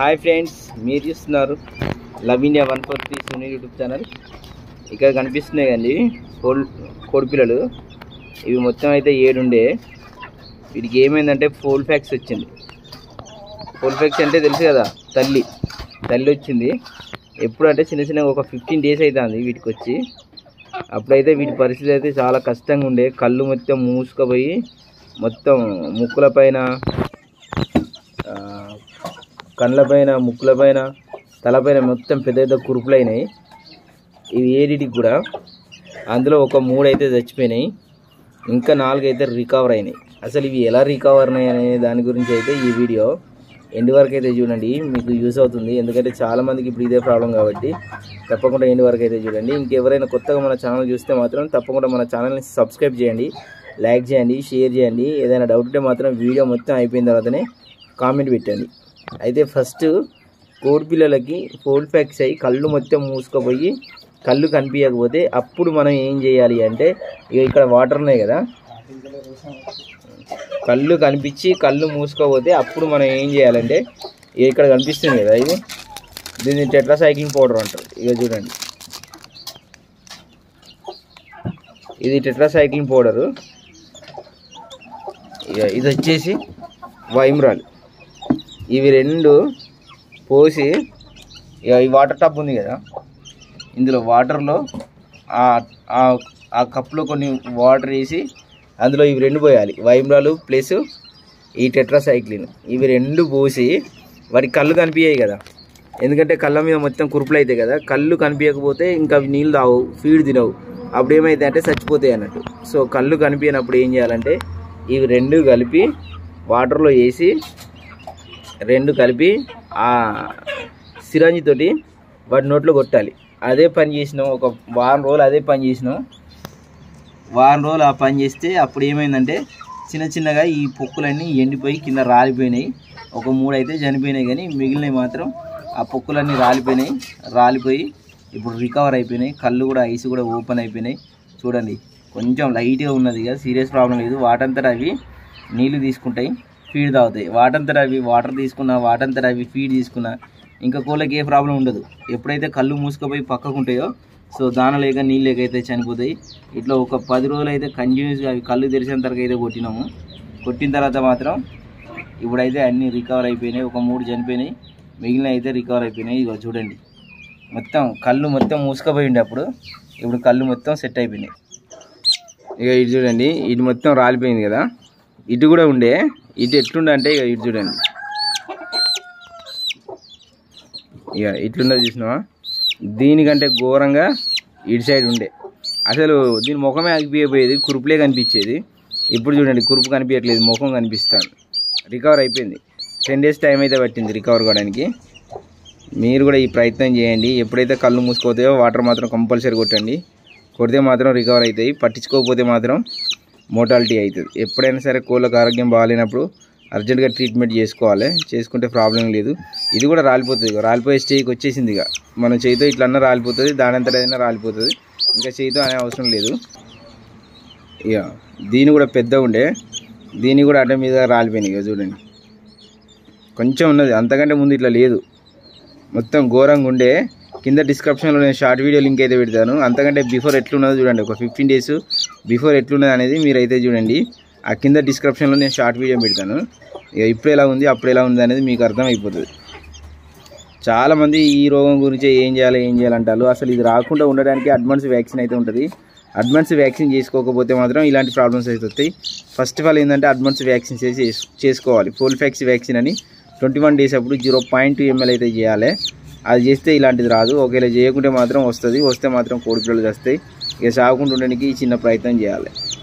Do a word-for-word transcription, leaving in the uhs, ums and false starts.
Hi friends, మీరు చూస్తున్నారు love India one four three Sunil YouTube channel. ఇక్కడ కనిపిస్తున్నాయి కండి కోడి కోడిపిల్లలు. ఇవి మొత్తం అయితే ఏడుండే. వీటికి ఏమైందంటే ఫోల్ ఫ్యాక్స్ వచ్చింది. ఫోల్ ఫ్యాక్స్ అంటే తెలుసు కదా, తల్లి తల్లి వచ్చింది. ఎప్పుడు అంటే చిన్న చిన్న ఒక ఫిఫ్టీన్ డేస్ అవుతుంది వీటికి వచ్చి. అప్పుడైతే వీటి పరిస్థితి అయితే చాలా కష్టంగా ఉండే. కళ్ళు మొత్తం మూసుకుపోయి మొత్తం ముక్కుల పైన, కళ్ళ పైన, ముక్కుల పైన, తలపైన మొత్తం పెద్ద పెద్ద కురుపులు అయినాయి. ఇవి ఏడిటికి కూడా. అందులో ఒక మూడు అయితే చచ్చిపోయినాయి, ఇంకా నాలుగు అయితే రికవర్ అయినాయి. అసలు ఇవి ఎలా రికవర్ అయినాయి అనే దాని గురించి అయితే ఈ వీడియో ఎండ్ వరకు అయితే చూడండి, మీకు యూస్ అవుతుంది. ఎందుకంటే చాలామందికి ఇప్పుడు ఇదే ప్రాబ్లం కాబట్టి తప్పకుండా ఎండ్ వరకు అయితే చూడండి. ఇంకెవరైనా కొత్తగా మన ఛానల్ చూస్తే మాత్రం తప్పకుండా మన ఛానల్ని సబ్స్క్రైబ్ చేయండి, లైక్ చేయండి, షేర్ చేయండి. ఏదైనా డౌట్ ఉంటే మాత్రం వీడియో మొత్తం అయిపోయిన తర్వాతనే కామెంట్ పెట్టండి. అయితే ఫస్ట్ కోడి పిల్లలకి ఫోల్ ఫ్యాక్స్ అయ్యి కళ్ళు మొత్తం మూసుకుపోయి కళ్ళు కనిపించకపోతే అప్పుడు మనం ఏం చేయాలి అంటే, ఇక ఇక్కడ వాటర్ ఉన్నాయి కదా, కళ్ళు కనిపించి కళ్ళు మూసుకోపోతే అప్పుడు మనం ఏం చేయాలంటే, ఇక్కడ కనిపిస్తుంది కదా ఇది, దీన్ని టెట్రాసైక్లిన్ పౌడర్ అంటారు. ఇక చూడండి, ఇది టెట్రాసైక్లిన్ పౌడరు. ఇక ఇది వచ్చేసి వైమ్రాల్. ఇవి రెండు పోసి, ఇక ఈ వాటర్ టబ్ ఉంది కదా, ఇందులో వాటర్లో ఆ కప్లో కొన్ని వాటర్ వేసి అందులో ఇవి రెండు పోయాలి, వైమ్రాలు ప్లస్ ఈ టెట్రాసైక్లిన్. ఇవి రెండు పోసి వాటికి కళ్ళు కనిపించాయి కదా, ఎందుకంటే కళ్ళ మీద మొత్తం కురుపులు అవుతాయి కదా. కళ్ళు కనిపించకపోతే ఇంకా అవి నీళ్ళు తావు, ఫీడ్ తినవు. అప్పుడు ఏమైతే అంటే చచ్చిపోతాయి అన్నట్టు. సో కళ్ళు కనిపించినప్పుడు ఏం చేయాలంటే, ఇవి రెండు కలిపి వాటర్లో వేసి రెండు కలిపి ఆ సిరంజితోటి వాటి నోట్లో కొట్టాలి. అదే పని చేసినాం, ఒక వారం రోజులు అదే పని చేసినాం. వారం రోజులు ఆ పని చేస్తే అప్పుడు ఏమైందంటే చిన్న చిన్నగా ఈ పొక్కులన్నీ ఎండిపోయి కింద రాలిపోయినాయి. ఒక మూడు అయితే చనిపోయినాయి, కానీ మిగిలినవి మాత్రం ఆ పొక్కులన్నీ రాలిపోయినాయి. రాలిపోయి ఇప్పుడు రికవర్ అయిపోయినాయి. కళ్ళు కూడా, ఐస్ కూడా ఓపెన్ అయిపోయినాయి. చూడండి, కొంచెం లైట్గా ఉన్నది కదా, సీరియస్ ప్రాబ్లం లేదు. వాటంతటా అవి నీళ్ళు తీసుకుంటాయి, ఫీడ్ తాగుతాయి. వాటంతటా అవి వాటర్ తీసుకున్నా, వాటంతటా అవి ఫీడ్ తీసుకున్నా ఇంకా కోళ్ళకి ఏ ప్రాబ్లం ఉండదు. ఎప్పుడైతే కళ్ళు మూసుకుపోయి పక్కకు ఉంటాయో, సో దాన లేక నీళ్ళు లేక అయితే చనిపోతాయి. ఇట్లా ఒక పది రోజులు అయితే కంటిన్యూస్గా అవి కళ్ళు తెరిచేంత వరకు అయితే కొట్టినాము. కొట్టిన తర్వాత మాత్రం ఇప్పుడైతే అన్నీ రికవర్ అయిపోయినాయి. ఒక మూడు చనిపోయినాయి, మిగిలిన అయితే రికవర్ అయిపోయినాయి. ఇక చూడండి, మొత్తం కళ్ళు మొత్తం మూసుకుపోయి ఉండే అప్పుడు, ఇప్పుడు కళ్ళు మొత్తం సెట్ అయిపోయినాయి. ఇక ఇటు చూడండి, ఇటు మొత్తం రాలిపోయింది కదా, ఇటు కూడా ఉండే. ఇటు ఎట్లుండే అంటే, ఇక ఇటు చూడండి, ఇక ఇట్లుండే చూసినావా. దీనికంటే ఘోరంగా ఇటు సైడ్ ఉండే. అసలు దీని ముఖమే ఆగిపోయేది, కురుపులే కనిపించేది. ఇప్పుడు చూడండి, కురుపు కనిపించట్లేదు, ముఖం కనిపిస్తాను. రికవర్ అయిపోయింది. టెన్ డేస్ టైం అయితే పట్టింది రికవర్ కావడానికి. మీరు కూడా ఈ ప్రయత్నం చేయండి. ఎప్పుడైతే కళ్ళు మూసుకోతాయో వాటర్ మాత్రం కంపల్సరీ కొట్టండి. కొడితే మాత్రం రికవర్ అవుతాయి. పట్టించుకోకపోతే మాత్రం మోర్టాలిటీ అవుతుంది. ఎప్పుడైనా సరే కోళ్ళకు ఆరోగ్యం బాగాలేనప్పుడు అర్జెంటుగా ట్రీట్మెంట్ చేసుకోవాలి. చేసుకుంటే ప్రాబ్లం లేదు. ఇది కూడా రాలిపోతుంది, ఇక రాలిపోయే స్టేజ్కి వచ్చేసింది. ఇక మన చేతితో ఇట్లన్నా రాలిపోతుంది, దానంతట అయినా రాలిపోతుంది. ఇంకా చేతితో అనే అవసరం లేదు. ఇక దీని కూడా పెద్ద ఉండే, దీన్ని కూడా అడ్డ మీద రాలిపోయినాయి. ఇక చూడండి, కొంచెం ఉన్నది, అంతకంటే ముందు ఇట్లా లేదు. మొత్తం ఘోరంగా ఉండే. కింద డిస్క్రిప్షన్లో నేను షార్ట్ వీడియో లింక్ అయితే పెడతాను. అంతకంటే బిఫోర్ ఎట్లున్నదో చూడండి, ఒక ఫిఫ్టీన్ డేస్ బిఫోర్ ఎట్లున్నది అనేది మీరైతే చూడండి. ఆ కింద డిస్క్రిప్షన్లో నేను షార్ట్ వీడియో పెడతాను. ఇక ఇప్పుడు ఎలా ఉంది, అప్పుడు ఎలా ఉంది అనేది మీకు అర్థమైపోతుంది. చాలామంది ఈ రోగం గురించి ఏం చేయాలి ఏం చేయాలంటారు. అసలు ఇది రాకుండా ఉండడానికి అడ్వాన్స్ వ్యాక్సిన్ అయితే ఉంటుంది. అడ్వాన్స్ వ్యాక్సిన్ చేసుకోకపోతే మాత్రం ఇలాంటి ప్రాబ్లమ్స్ అయితే వస్తాయి. ఫస్ట్ ఆఫ్ ఆల్ ఏంటంటే అడ్వాన్స్ వ్యాక్సిన్ చేసి చేసుకోవాలి. ఫోల్ ఫ్యాక్స్ వ్యాక్సిన్ అని ట్వంటీ వన్ డేస్ అప్పుడు జీరో పాయింట్ టూ ఎంఎల్ అయితే చేయాలి. అది చేస్తే ఇలాంటిది రాదు. ఒకవేళ చేయకుంటే మాత్రం వస్తుంది. వస్తే మాత్రం కోడి పిల్లలు వస్తాయి. ఇక సాగకుండా ఉండడానికి చిన్న ప్రయత్నం చేయాలి.